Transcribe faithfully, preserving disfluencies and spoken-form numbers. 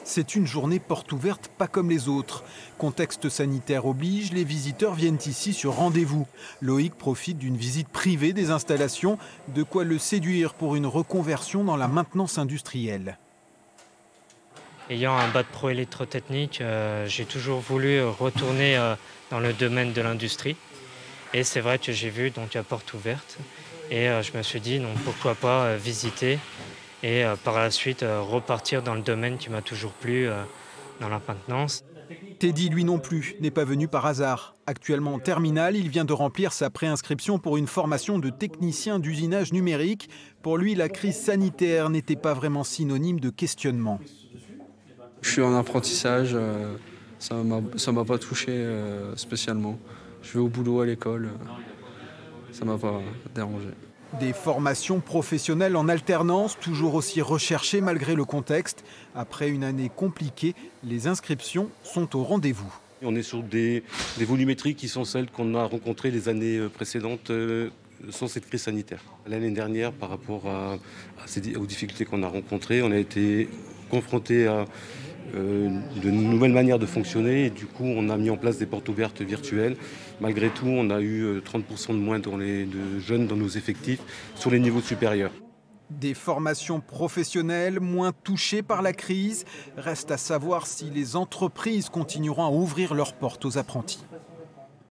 C'est une journée porte ouverte pas comme les autres. Contexte sanitaire oblige, les visiteurs viennent ici sur rendez-vous. Loïc profite d'une visite privée des installations, de quoi le séduire pour une reconversion dans la maintenance industrielle. Ayant un bac pro électrotechnique, euh, j'ai toujours voulu retourner euh, dans le domaine de l'industrie. Et c'est vrai que j'ai vu donc à porte ouverte. Et euh, je me suis dit, non, pourquoi pas euh, visiter et euh, par la suite euh, repartir dans le domaine qui m'a toujours plu, euh, dans la maintenance. Teddy, lui non plus, n'est pas venu par hasard. Actuellement en terminale, il vient de remplir sa préinscription pour une formation de technicien d'usinage numérique. Pour lui, la crise sanitaire n'était pas vraiment synonyme de questionnement. Je suis en apprentissage, euh, ça ne m'a pas touché euh, spécialement. Je vais au boulot, à l'école, euh, ça ne m'a pas dérangé. Des formations professionnelles en alternance, toujours aussi recherchées malgré le contexte. Après une année compliquée, les inscriptions sont au rendez-vous. On est sur des, des volumétries qui sont celles qu'on a rencontrées les années précédentes euh, sans cette crise sanitaire. L'année dernière, par rapport à, à ces, aux difficultés qu'on a rencontrées, on a été confronté à euh, de nouvelles manières de fonctionner et du coup on a mis en place des portes ouvertes virtuelles. Malgré tout, on a eu trente pour cent de moins dans les, de jeunes dans nos effectifs sur les niveaux supérieurs. Des formations professionnelles moins touchées par la crise. Reste à savoir si les entreprises continueront à ouvrir leurs portes aux apprentis.